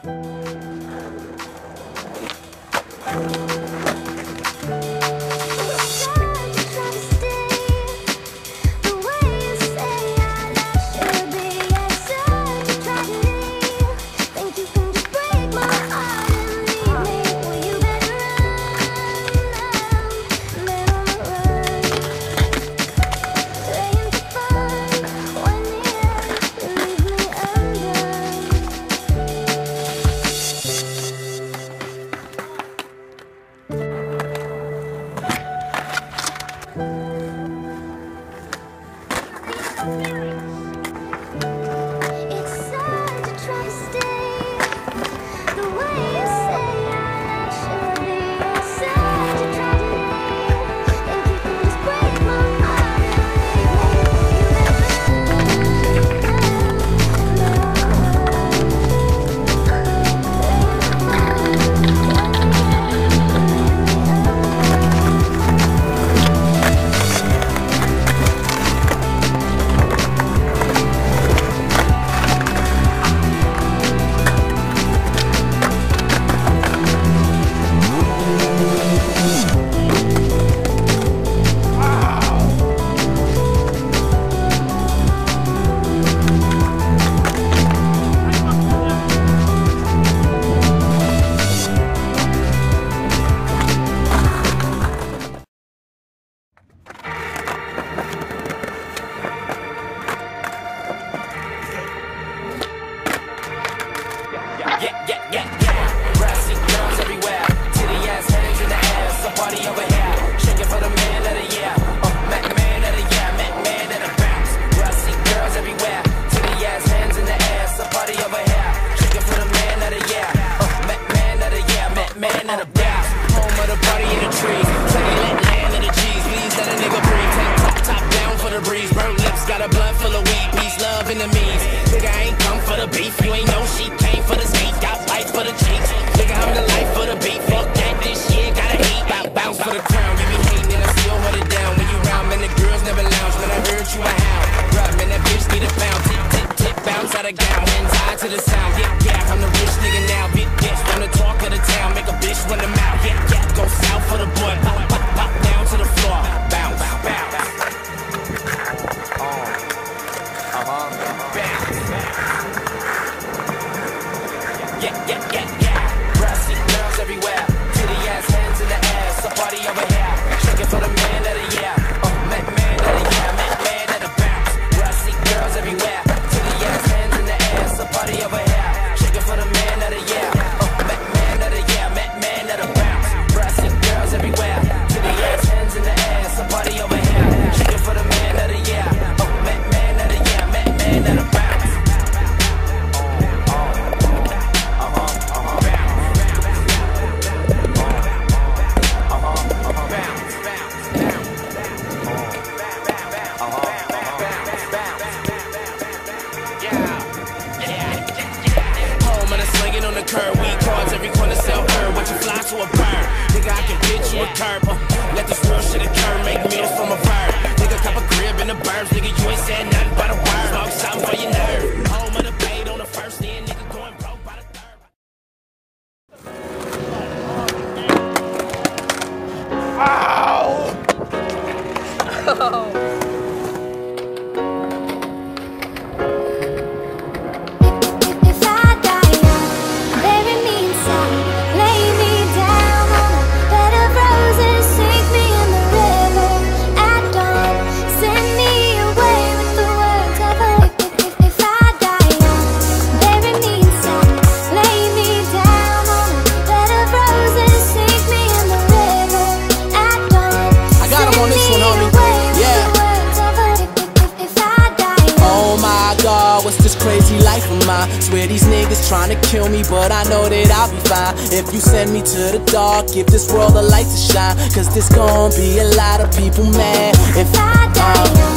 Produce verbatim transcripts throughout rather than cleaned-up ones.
Swear these niggas tryna kill me, but I know that I'll be fine. If you send me to the dark, give this world a light to shine. Cause there's gon' be a lot of people mad if I die young. And my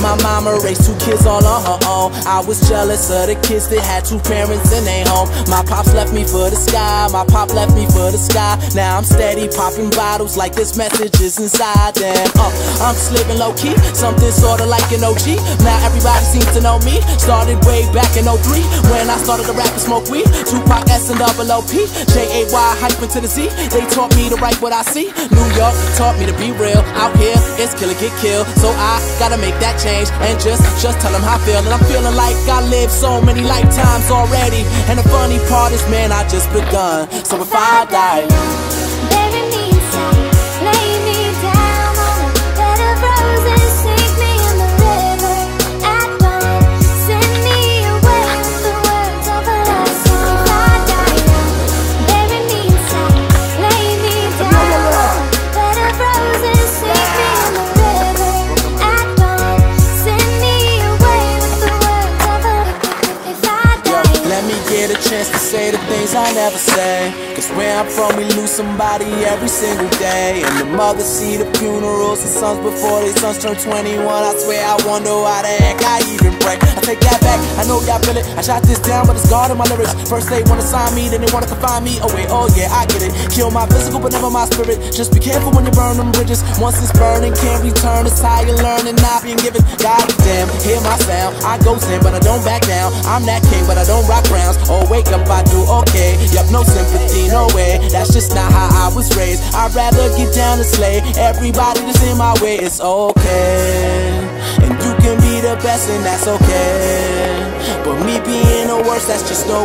my mama raised two kids all on her own. I was jealous of the kids that had two parents and they home. My pops left me for the sky, my pop left me for the sky. Now I'm steady popping bottles like this message is inside them. uh, I'm just living low key, something sorta like an O G. Now everybody seems to know me. Started way back in oh three when I started to rap and smoke weed. Tupac, S and double O P, J A Y hyphen to the Z. They taught me to write what I see. New York taught me to be real. Out here it's kill or get killed, so I gotta make that change and just just tell them how I feel. And I'm feeling like I lived so many lifetimes already, and the funny part is, man, I just begun. So if I die, bury me inside, lay me down on a bed of roses, sink me in the river at dawn, send me away with the words of a love song. If I die young, bury me inside, lay me down on a bed of roses, sink me in the river at dawn, send me away with the words of a love. If I die young, let me get a chance to say the things I never say. Cause where I'm from, we lose somebody every single day. And the mothers see the funerals and sons before their sons turn twenty-one. I swear I wonder why the heck I even break. I take that back, I know y'all feel it. I shot this down, but it's God in my lyrics. First they wanna sign me, then they wanna confine me. Oh wait, oh yeah, I get it. Kill my physical, but never my spirit. Just be careful when you burn them bridges. Once it's burning, can't return. It's how you learn and not being given. God damn, hear my sound. I go in, but I don't back down. I'm that king, but I don't rock crowns. Oh, wake up, I do okay. Yup, no sympathy, no way. That's just not how I was raised. I'd rather get down and slay everybody that's in my way. It's okay, and you can be the best, and that's okay. But me being the worst, that's just no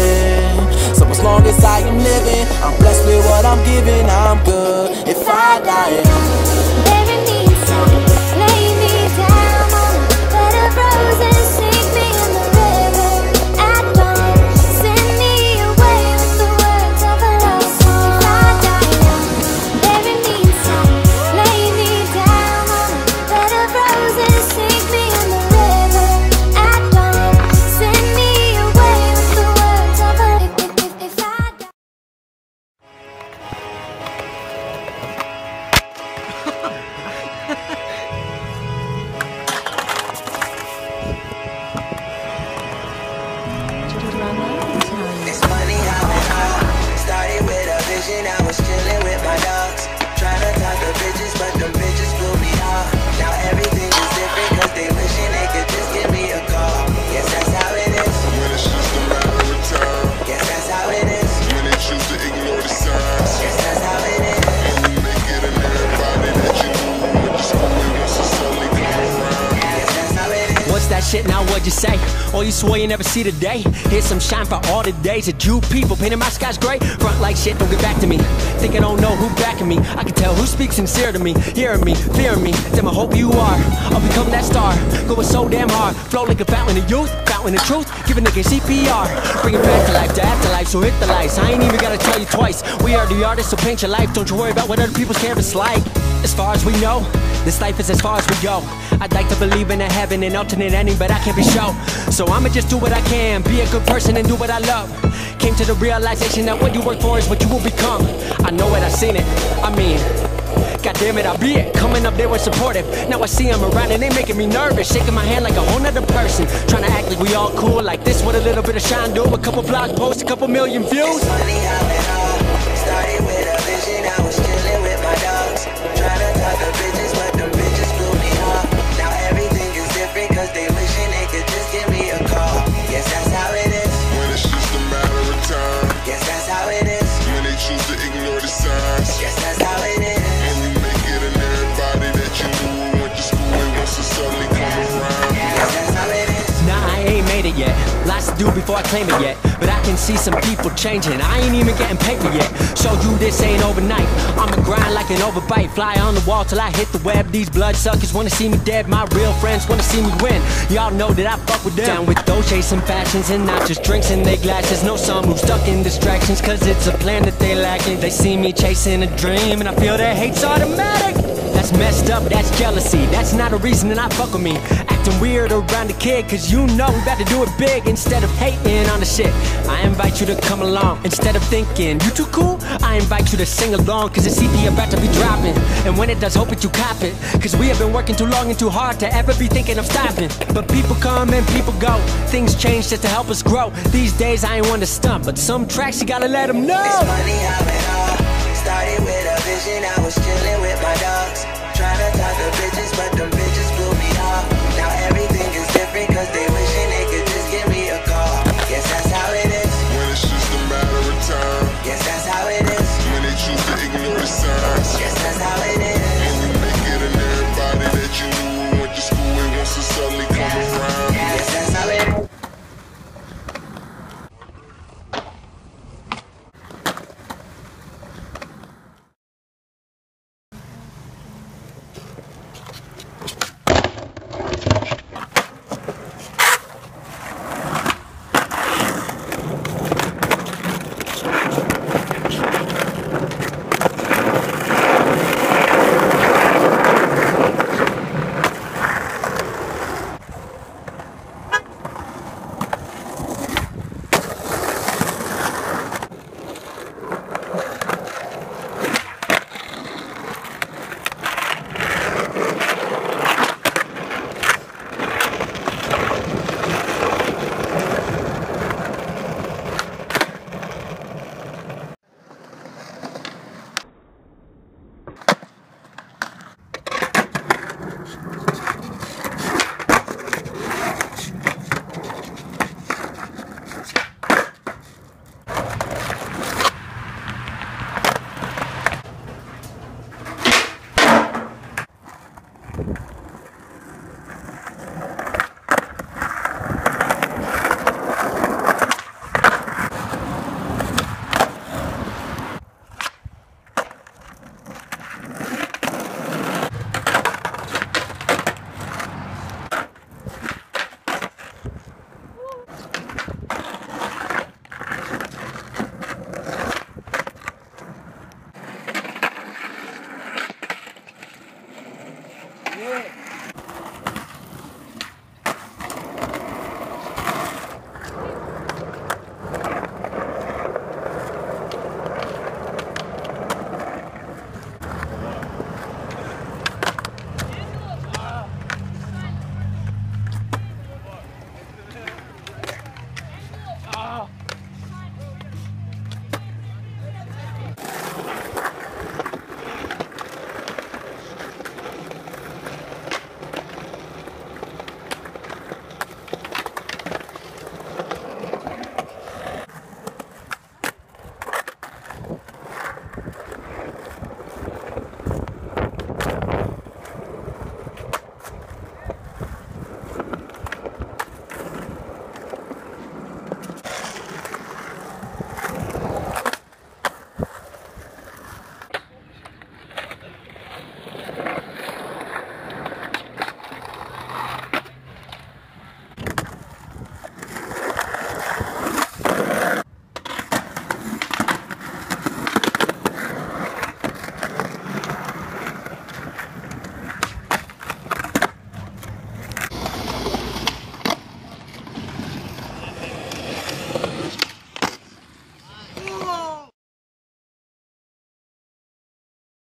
way. So as long as I am living, I'm blessed with what I'm giving. I'm good. If I die, bury me inside, lay me down on a bed of roses, sink me in the river at dawn, send me away with the words of a love song. If I die young, bury me inside, lay me down on a bed of roses, sink me in the river at dawn, send me away with the words of a if, if, if, if I die. It's funny how it all started with a vision. I was chilling with my dogs, trying to talk to bitches, but them bitches blew me off. Now everything is different, cause they wishing they could just give me a call. Guess that's how it is. When it's just a matter of time. Guess that's how it is. When they choose to ignore the signs. Guess that's how it is. And you make it in everybody that you went to school with wants to suddenly come around. Guess that's how it is. What's that shit now, what'd you say? Oh, you swore you never see the day? Here's some shine for all the days that you people painted my skies gray. Front like shit, don't get back to me. Think I don't know who backing me. I can tell who speaks sincere to me. Hearing me, fearing me, damn I hope you are. I'll become that star, going so damn hard. Flow like a fountain of youth, fountain of truth. Give a nigga C P R, bring it back to life, to afterlife, so hit the lights. I ain't even gotta tell you twice. We are the artists, so paint your life. Don't you worry about what other people's canvas like. As far as we know, this life is as far as we go. I'd like to believe in a heaven and alternate ending, but I can't be sure. So I'ma just do what I can, be a good person and do what I love. Came to the realization that what you work for is what you will become. I know it, I seen it, I mean, god damn it, I be it. Coming up, they were supportive. Now I see them around and they making me nervous. Shaking my hand like a whole nother person. Trying to act like we all cool, like this with a little bit of shine. Do a couple blog posts, a couple million views. It's funny how it all started with a vision. I was chilling with my dogs, trying to talk to bitches, but them bitches blew me off. Now everything is different, cause they wishing they could just give me a call. Guess that's how it is. When it's just a matter of time. Guess that's how it is. When they choose to ignore the signs. Guess that's how it is. And you make it in everybody that you knew went to school with wants to suddenly come around. Guess that's how it is. Nah, I ain't made it yet. Lots to do before I claim it yet. But I can see some people changing. I ain't even getting paper yet. Showed you this ain't overnight. I'ma grind like an overbite. Fly on the wall till I hit the web. These bloodsuckers wanna see me dead. My real friends wanna see me win. Y'all know that I fuck with them. Down with those chasing fashions and not just drinks in their glasses. No some who stuck in distractions, cause it's a plan that they lacking. They see me chasing a dream and I feel their hate's automatic. That's messed up, that's jealousy. That's not a reason to not fuck with me. Acting weird around the kid, cause you know we about to do it big. Instead of hating on the shit, I invite you to come along. Instead of thinking you too cool, I invite you to sing along. Cause the C P about to be dropping, and when it does, hope that you cop it. Cause we have been working too long and too hard to ever be thinking of stopping. But people come and people go, things change just to help us grow. These days I ain't one to stump, but some tracks you gotta let them know. It's funny how it all started with a vision. I was chilling with my dogs, trying to talk to bitches, but them